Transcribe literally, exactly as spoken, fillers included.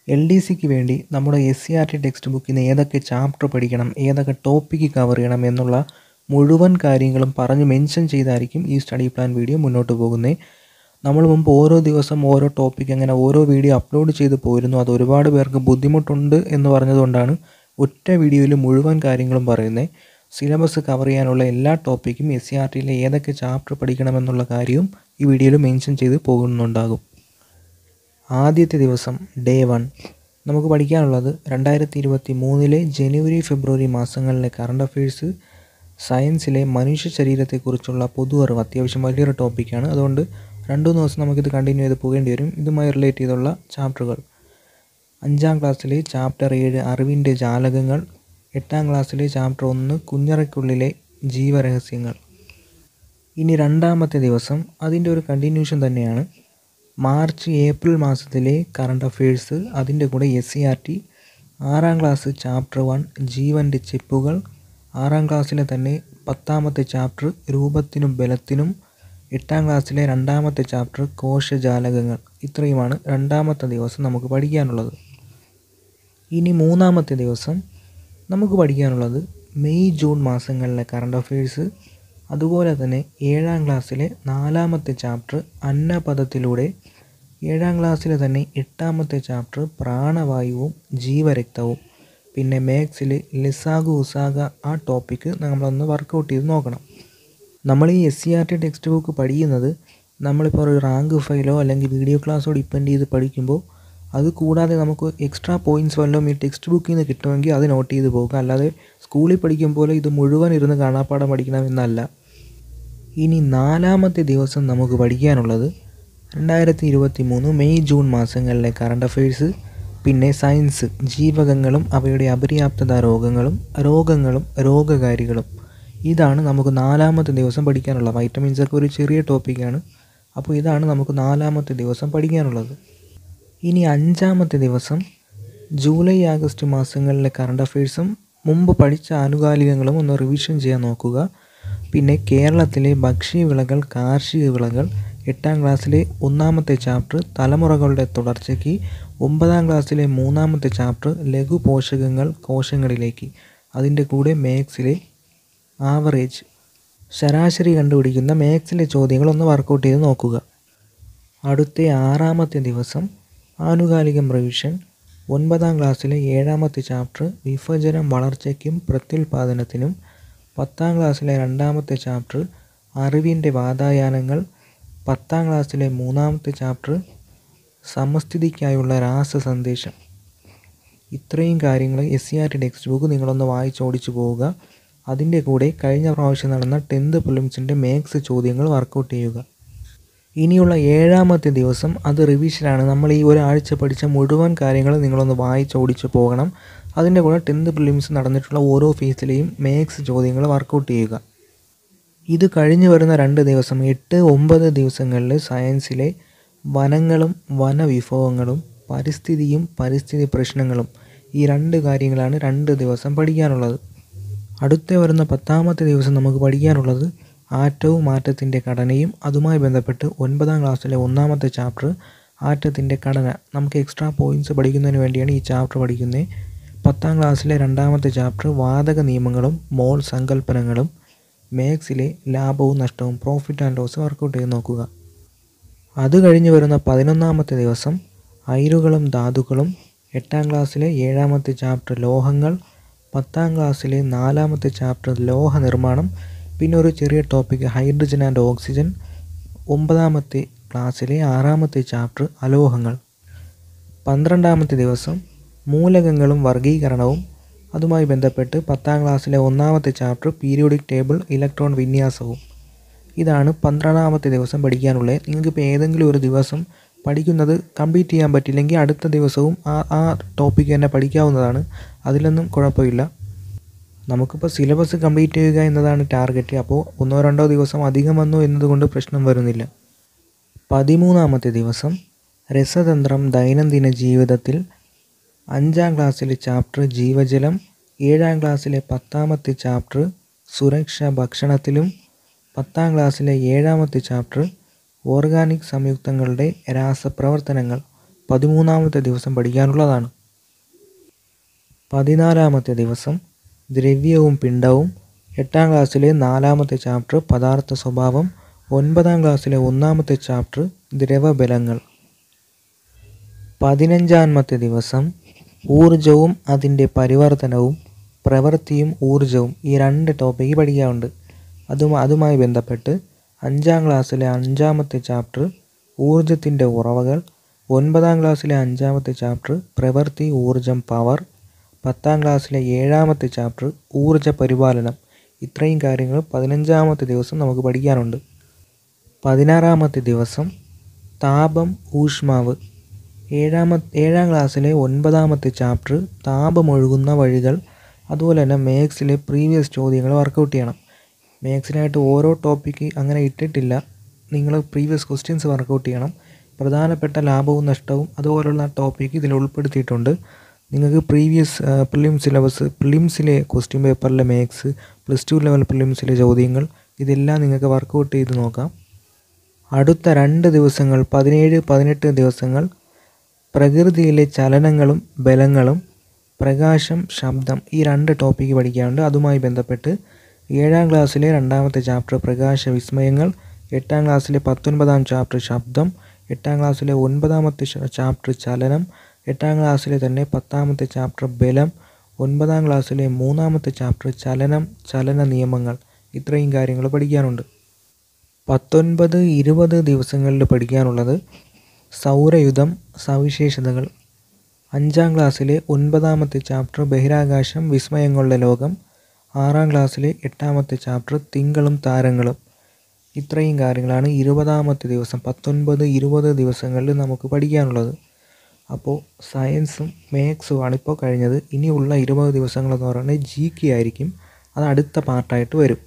L D സിക്ക് വേണ്ടി നമ്മുടെ S C R T text ബുക്കിൽ നിന്ന് ഏതൊക്കെ ചാപ്റ്റർ പഠിക്കണം, ഏതൊക്കെ ടോപ്പിക്ക് കവർ ചെയ്യണം എന്നുള്ള മുഴുവൻ കാര്യങ്ങളും പറഞ്ഞ് മെൻഷൻ ചെയ്തായിരിക്കും ഈ സ്റ്റഡി പ്ലാൻ വീഡിയോ മുന്നോട്ട് പോകുന്നത്. നമ്മൾ മുമ്പ് ഓരോ ദിവസം ഓരോ ടോപ്പിക്ക് അങ്ങനെ ഓരോ വീഡിയോ അപ്ലോഡ് ചെയ്ത് പോയിരുന്നു. അത് ഒരുപാട് പേർക്ക് ബുദ്ധിമുട്ടുണ്ട് എന്ന് പറഞ്ഞതുകൊണ്ടാണ് ഒറ്റ വീഡിയോയിൽ മുഴുവൻ കാര്യങ്ങളും പറയുന്നത്. സിലബസ് കവർ ചെയ്യാനുള്ള എല്ലാ ടോപ്പിക്കും എസ് സി ആർ ടിയിലെ ഏതൊക്കെ ചാപ്റ്റർ പഠിക്കണമെന്നുള്ള കാര്യവും ഈ വീഡിയോയിൽ മെൻഷൻ ചെയ്ത് പോകുന്നുണ്ടാകും. ആദ്യത്തെ ദിവസം ഡേ വൺ നമുക്ക് പഠിക്കാനുള്ളത് രണ്ടായിരത്തി ഇരുപത്തി മൂന്നിലെ ജനുവരി ഫെബ്രുവരി മാസങ്ങളിലെ കറണ്ട് അഫയേഴ്സ്, സയൻസിലെ മനുഷ്യ ശരീരത്തെക്കുറിച്ചുള്ള പൊതു അറിവ്, അത്യാവശ്യം വലിയൊരു ടോപ്പിക്കാണ്. അതുകൊണ്ട് രണ്ടു മൂന്ന് ദിവസം നമുക്കിത് കണ്ടിന്യൂ ചെയ്ത് പോകേണ്ടി വരും. ഇതുമായി റിലേറ്റ് ചെയ്തുള്ള ചാപ്റ്ററുകൾ: അഞ്ചാം ക്ലാസ്സിലെ ചാപ്റ്റർ ഏഴ് അറിവിൻ്റെ ജാലകങ്ങൾ, എട്ടാം ക്ലാസ്സിലെ ചാപ്റ്റർ ഒന്ന് കുഞ്ഞറയ്ക്കുള്ളിലെ ജീവരഹസ്യങ്ങൾ. ഇനി രണ്ടാമത്തെ ദിവസം അതിൻ്റെ ഒരു കണ്ടിന്യൂഷൻ തന്നെയാണ്. മാർച്ച് ഏപ്രിൽ മാസത്തിലെ കറണ്ട് അഫയേഴ്സ്, അതിൻ്റെ കൂടെ എസ് സി ആർ ടി ആറാം ക്ലാസ് ചാപ്റ്റർ വൺ ജീവൻ്റെ ചെപ്പുകൾ, ആറാം ക്ലാസ്സിലെ തന്നെ പത്താമത്തെ ചാപ്റ്റർ രൂപത്തിനും ബലത്തിനും, എട്ടാം ക്ലാസ്സിലെ രണ്ടാമത്തെ ചാപ്റ്റർ കോശജാലകങ്ങൾ. ഇത്രയുമാണ് രണ്ടാമത്തെ ദിവസം നമുക്ക് പഠിക്കാനുള്ളത്. ഇനി മൂന്നാമത്തെ ദിവസം നമുക്ക് പഠിക്കാനുള്ളത് മെയ് ജൂൺ മാസങ്ങളിലെ കറണ്ട് അഫയേഴ്സ്, അതുപോലെ തന്നെ ഏഴാം ക്ലാസ്സിലെ നാലാമത്തെ ചാപ്റ്റർ അന്നപദത്തിലൂടെ, ഏഴാം ക്ലാസ്സിലെ തന്നെ എട്ടാമത്തെ ചാപ്റ്റർ പ്രാണവായുവും ജീവരക്തവും, പിന്നെ മാത്സിൽ ലിസാഗു ഉസാഗ ആ ടോപ്പിക്ക് നമ്മളൊന്ന് വർക്കൗട്ട് ചെയ്ത് നോക്കണം. നമ്മൾ ഈ S C R T textbook പഠിക്കുന്നത് നമ്മളിപ്പോൾ ഒരു റാങ്ക് ഫയലോ അല്ലെങ്കിൽ വീഡിയോ ക്ലാസ്സോ ഡിപ്പെൻഡ് ചെയ്ത് പഠിക്കുമ്പോൾ അത് കൂടാതെ നമുക്ക് എക്സ്ട്രാ പോയിൻറ്റ്സ് വല്ലതും ഈ ടെക്സ്റ്റ് ബുക്കിൽ നിന്ന് കിട്ടുമെങ്കിൽ അത് നോട്ട് ചെയ്ത് പോകുക. അല്ലാതെ സ്കൂളിൽ പഠിക്കുമ്പോൾ ഇത് മുഴുവൻ ഇരുന്ന് കാണാപ്പാഠം പഠിക്കണമെന്നല്ല. ഇനി നാലാമത്തെ ദിവസം നമുക്ക് പഠിക്കാനുള്ളത് രണ്ടായിരത്തി ഇരുപത്തി മൂന്ന് മെയ് ജൂൺ മാസങ്ങളിലെ കറണ്ട് അഫയേഴ്സ്, പിന്നെ സയൻസ് ജീവകങ്ങളും അവയുടെ അപര്യാപ്തത രോഗങ്ങളും, രോഗങ്ങളും രോഗകാരികളും. ഇതാണ് നമുക്ക് നാലാമത്തെ ദിവസം പഠിക്കാനുള്ളത്. വൈറ്റമിൻസൊക്കെ ഒരു ചെറിയ ടോപ്പിക്കാണ്. അപ്പോൾ ഇതാണ് നമുക്ക് നാലാമത്തെ ദിവസം പഠിക്കാനുള്ളത്. ഇനി അഞ്ചാമത്തെ ദിവസം ജൂലൈ ആഗസ്റ്റ് മാസങ്ങളിലെ കറണ്ട് അഫയേഴ്സും മുമ്പ് പഠിച്ച ആനുകാലികങ്ങളും ഒന്ന് റിവിഷൻ ചെയ്യാൻ നോക്കുക. പിന്നെ കേരളത്തിലെ ഭക്ഷ്യവിളകൾ, കാർഷിക വിളകൾ, എട്ടാം ക്ലാസ്സിലെ ഒന്നാമത്തെ ചാപ്റ്റർ തലമുറകളുടെ തുടർച്ചയ്ക്ക്, ഒമ്പതാം ക്ലാസ്സിലെ മൂന്നാമത്തെ ചാപ്റ്റർ ലഘു പോഷകങ്ങൾ കോശങ്ങളിലേക്ക്, അതിൻ്റെ കൂടെ മാത്സിലെ ആവറേജ് ശരാശരി കണ്ടുപിടിക്കുന്ന മാത്സിലെ ചോദ്യങ്ങളൊന്ന് വർക്കൗട്ട് ചെയ്ത് നോക്കുക. അടുത്ത ആറാമത്തെ ദിവസം ആനുകാലികം റിവിഷൻ, ഒൻപതാം ക്ലാസ്സിലെ ഏഴാമത്തെ ചാപ്റ്റർ വിഭജനം വളർച്ചയ്ക്കും പ്രത്യുൽപാദനത്തിനും, പത്താം ക്ലാസ്സിലെ രണ്ടാമത്തെ ചാപ്റ്റർ അറിവിൻ്റെ വാതായനങ്ങൾ, പത്താം ക്ലാസ്സിലെ മൂന്നാമത്തെ ചാപ്റ്റർ സമസ്ഥിതിക്കായുള്ള രാസസന്ദേശം. ഇത്രയും കാര്യങ്ങൾ S C R T textbook നിങ്ങളൊന്ന് വായിച്ചോടിച്ചു പോവുക. അതിൻ്റെ കൂടെ കഴിഞ്ഞ പ്രാവശ്യം നടന്ന ടെൻത്ത് പ്രിലിംസിൻ്റെ മാത്സ് ചോദ്യങ്ങൾ വർക്കൗട്ട് ചെയ്യുക. ഇനിയുള്ള ഏഴാമത്തെ ദിവസം അത് റിവിഷനാണ്. നമ്മൾ ഈ ഒരാഴ്ച പഠിച്ച മുഴുവൻ കാര്യങ്ങൾ നിങ്ങളൊന്ന് വായിച്ചോടിച്ച് പോകണം. അതിൻ്റെ കൂടെ ടെൻത്ത് പ്രിലിംസ് നടന്നിട്ടുള്ള ഓരോ ഫേസിലെയും മാത്സ് ചോദ്യങ്ങൾ വർക്കൗട്ട് ചെയ്യുക. ഇത് കഴിഞ്ഞ് വരുന്ന രണ്ട് ദിവസം എട്ട് ഒമ്പത് ദിവസങ്ങളിൽ സയൻസിലെ വനങ്ങളും വനവിഭവങ്ങളും പരിസ്ഥിതിയും പരിസ്ഥിതി പ്രശ്നങ്ങളും, ഈ രണ്ട് കാര്യങ്ങളാണ് രണ്ട് ദിവസം പഠിക്കാനുള്ളത്. അടുത്ത വരുന്ന പത്താമത്തെ ദിവസം നമുക്ക് പഠിക്കാനുള്ളത് ആറ്റവും ആറ്റത്തിൻ്റെ ഘടനയും, അതുമായി ബന്ധപ്പെട്ട് ഒൻപതാം ക്ലാസ്സിലെ ഒന്നാമത്തെ ചാപ്റ്റർ ആറ്റത്തിൻ്റെ ഘടന. നമുക്ക് എക്സ്ട്രാ പോയിൻറ്റ്സ് പഠിക്കുന്നതിന് വേണ്ടിയാണ് ഈ ചാപ്റ്റർ പഠിക്കുന്നത്. പത്താം ക്ലാസ്സിലെ രണ്ടാമത്തെ ചാപ്റ്റർ വാതക നിയമങ്ങളും മോൾ സങ്കല്പനങ്ങളും, മാത്സിലെ ലാഭവും നഷ്ടവും പ്രോഫിറ്റ് ആൻഡ് ലോസ് വർക്കൗട്ട് ചെയ്ത് നോക്കുക. അത് കഴിഞ്ഞ് വരുന്ന പതിനൊന്നാമത്തെ ദിവസം അയിരുകളും ധാതുക്കളും, എട്ടാം ക്ലാസ്സിലെ ഏഴാമത്തെ ചാപ്റ്റർ ലോഹങ്ങൾ, പത്താം ക്ലാസ്സിലെ നാലാമത്തെ ചാപ്റ്റർ ലോഹ നിർമ്മാണം, പിന്നെ ഒരു ചെറിയ ടോപ്പിക്ക് ഹൈഡ്രജൻ ആൻഡ് ഓക്സിജൻ, ഒമ്പതാമത്തെ ക്ലാസ്സിലെ ആറാമത്തെ ചാപ്റ്റർ അലോഹങ്ങൾ. പന്ത്രണ്ടാമത്തെ ദിവസം മൂലകങ്ങളും വർഗീകരണവും, അതുമായി ബന്ധപ്പെട്ട് പത്താം ക്ലാസ്സിലെ ഒന്നാമത്തെ ചാപ്റ്റർ പീരിയോഡിക് ടേബിൾ ഇലക്ട്രോൺ വിന്യാസവും. ഇതാണ് പന്ത്രണ്ടാമത്തെ ദിവസം പഠിക്കാനുള്ളത്. നിങ്ങൾക്കിപ്പോൾ ഏതെങ്കിലും ഒരു ദിവസം പഠിക്കുന്നത് കംപ്ലീറ്റ് ചെയ്യാൻ പറ്റില്ലെങ്കിൽ അടുത്ത ദിവസവും ആ ആ ടോപ്പിക്ക് തന്നെ പഠിക്കാവുന്നതാണ്. അതിലൊന്നും കുഴപ്പമില്ല. നമുക്കിപ്പോൾ സിലബസ് കംപ്ലീറ്റ് ചെയ്യുക എന്നതാണ് ടാർഗറ്റ്. അപ്പോൾ ഒന്നോ രണ്ടോ ദിവസം അധികം വന്നു എന്നതുകൊണ്ട് പ്രശ്നം വരുന്നില്ല. പതിമൂന്നാമത്തെ ദിവസം രസതന്ത്രം ദൈനംദിന ജീവിതത്തിൽ, അഞ്ചാം ക്ലാസ്സിലെ ചാപ്റ്റർ ജീവജലം, ഏഴാം ക്ലാസ്സിലെ പത്താമത്തെ ചാപ്റ്റർ സുരക്ഷ ഭക്ഷണത്തിലും, പത്താം ക്ലാസ്സിലെ ഏഴാമത്തെ ചാപ്റ്റർ ഓർഗാനിക് സംയുക്തങ്ങളുടെ രാസപ്രവർത്തനങ്ങൾ. പതിമൂന്നാമത്തെ ദിവസം പഠിക്കാനുള്ളതാണ്. പതിനാലാമത്തെ ദിവസം ദ്രവ്യവും പിണ്ഡവും, എട്ടാം ക്ലാസ്സിലെ നാലാമത്തെ ചാപ്റ്റർ പദാർത്ഥ സ്വഭാവം, ഒൻപതാം ക്ലാസ്സിലെ ഒന്നാമത്തെ ചാപ്റ്റർ ദ്രവബലങ്ങൾ. പതിനഞ്ചാമത്തെ ദിവസം ഊർജവും അതിൻ്റെ പരിവർത്തനവും, പ്രവൃത്തിയും ഊർജവും, ഈ രണ്ട് ടോപ്പിക്ക് പഠിക്കാറുണ്ട്. അതും അതുമായി ബന്ധപ്പെട്ട് അഞ്ചാം ക്ലാസ്സിലെ അഞ്ചാമത്തെ ചാപ്റ്റർ ഊർജത്തിൻ്റെ ഉറവകൾ, ഒൻപതാം ക്ലാസ്സിലെ അഞ്ചാമത്തെ ചാപ്റ്റർ പ്രവൃത്തി ഊർജം പവർ, പത്താം ക്ലാസ്സിലെ ഏഴാമത്തെ ചാപ്റ്റർ ഊർജ പരിപാലനം. ഇത്രയും കാര്യങ്ങൾ പതിനഞ്ചാമത്തെ ദിവസം നമുക്ക് പഠിക്കാനുണ്ട്. പതിനാറാമത്തെ ദിവസം താപം ഊഷ്മാവ്. ഏഴാമ ഏഴാം ക്ലാസ്സിലെ ഒൻപതാമത്തെ ചാപ്റ്റർ താപമൊഴുകുന്ന വഴികൾ. അതുപോലെ തന്നെ മാത്സിലെ പ്രീവിയസ് ചോദ്യങ്ങൾ വർക്കൗട്ട് ചെയ്യണം. മാത്സിനായിട്ട് ഓരോ ടോപ്പിക്ക് അങ്ങനെ ഇട്ടിട്ടില്ല, നിങ്ങൾ പ്രീവിയസ് ക്വസ്റ്റ്യൻസ് വർക്കൗട്ട് ചെയ്യണം. പ്രധാനപ്പെട്ട ലാഭവും നഷ്ടവും അതുപോലുള്ള ടോപ്പിക്ക് ഇതിൽ ഉൾപ്പെടുത്തിയിട്ടുണ്ട്. നിങ്ങൾക്ക് പ്രീവിയസ് പ്രിലിം സിലബസ്, പ്രിലിംസിലെ ക്വസ്റ്റ്യൻ പേപ്പറിലെ മാത്സ്, പ്ലസ് ടു ലെവൽ പ്രിലിംസിലെ ചോദ്യങ്ങൾ, ഇതെല്ലാം നിങ്ങൾക്ക് വർക്കൗട്ട് ചെയ്ത് നോക്കാം. അടുത്ത രണ്ട് ദിവസങ്ങൾ പതിനേഴ് പതിനെട്ട് ദിവസങ്ങൾ പ്രകൃതിയിലെ ചലനങ്ങളും ബലങ്ങളും, പ്രകാശം ശബ്ദം, ഈ രണ്ട് ടോപ്പിക്ക് പഠിക്കാനുണ്ട്. അതുമായി ബന്ധപ്പെട്ട് ഏഴാം ക്ലാസ്സിലെ രണ്ടാമത്തെ ചാപ്റ്റർ പ്രകാശ വിസ്മയങ്ങൾ, എട്ടാം ക്ലാസ്സിലെ പത്തൊൻപതാം ചാപ്റ്റർ ശബ്ദം, എട്ടാം ക്ലാസ്സിലെ ഒൻപതാമത്തെ ചാപ്റ്റർ ചലനം, എട്ടാം ക്ലാസ്സിലെ തന്നെ പത്താമത്തെ ചാപ്റ്റർ ബലം, ഒൻപതാം ക്ലാസ്സിലെ മൂന്നാമത്തെ ചാപ്റ്റർ ചലനം, ചലന നിയമങ്ങൾ. ഇത്രയും കാര്യങ്ങൾ പഠിക്കാനുണ്ട്. പത്തൊൻപത് ഇരുപത് ദിവസങ്ങളിൽ പഠിക്കാനുള്ളത് സൗരയുധം, സവിശേഷതകൾ. അഞ്ചാം ക്ലാസ്സിലെ ഒൻപതാമത്തെ ചാപ്റ്റർ ബഹിരാകാശം, വിസ്മയങ്ങളുടെ ലോകം, ആറാം ക്ലാസ്സിലെ എട്ടാമത്തെ ചാപ്റ്റർ തിങ്കളും താരങ്ങളും. ഇത്രയും കാര്യങ്ങളാണ് ഇരുപതാമത്തെ ദിവസം, പത്തൊൻപത് ഇരുപത് ദിവസങ്ങളിൽ നമുക്ക് പഠിക്കാനുള്ളത്. അപ്പോൾ സയൻസും മാത്സും ആണിപ്പോൾ കഴിഞ്ഞത്. ഇനിയുള്ള ഇരുപത് ദിവസങ്ങളെന്ന് പറയുന്നത് ജി കെ ആയിരിക്കും. അത് അടുത്ത പാർട്ടായിട്ട് വരും.